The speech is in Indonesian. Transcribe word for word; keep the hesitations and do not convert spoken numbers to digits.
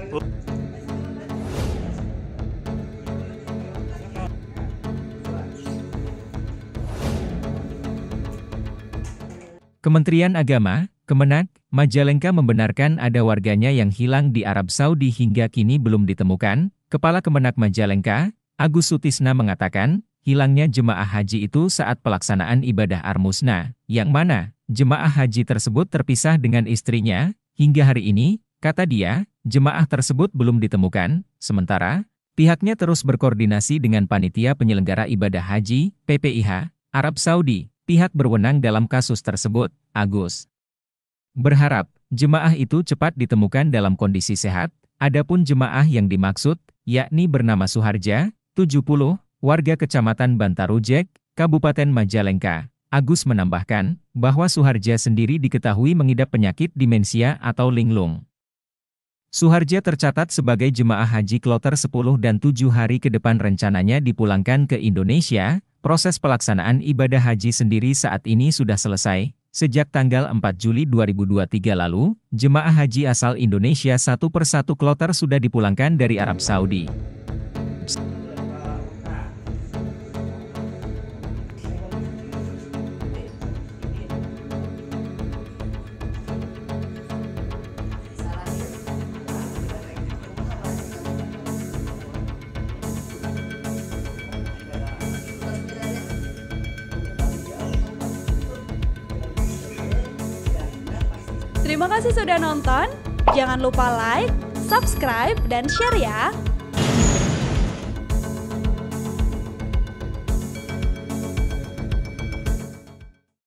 Kementerian Agama, Kemenak, Majalengka membenarkan ada warganya yang hilang di Arab Saudi hingga kini belum ditemukan. Kepala Kemenak Majalengka, Agus Sutisna mengatakan, hilangnya jemaah haji itu saat pelaksanaan ibadah Armusna, yang mana jemaah haji tersebut terpisah dengan istrinya. Hingga hari ini, kata dia, jemaah tersebut belum ditemukan. Sementara, pihaknya terus berkoordinasi dengan Panitia Penyelenggara Ibadah Haji, P P I H, Arab Saudi, pihak berwenang dalam kasus tersebut. Agus berharap jemaah itu cepat ditemukan dalam kondisi sehat. Adapun jemaah yang dimaksud, yakni bernama Suharja, tujuh puluh, warga Kecamatan Bantarujek, Kabupaten Majalengka. Agus menambahkan bahwa Suharja sendiri diketahui mengidap penyakit demensia atau linglung. Suharja tercatat sebagai jemaah haji kloter sepuluh dan tujuh hari ke depan rencananya dipulangkan ke Indonesia. Proses pelaksanaan ibadah haji sendiri saat ini sudah selesai. Sejak tanggal empat Juli dua ribu dua puluh tiga lalu, jemaah haji asal Indonesia satu persatu kloter sudah dipulangkan dari Arab Saudi. Terima kasih sudah nonton, jangan lupa like, subscribe, dan share ya!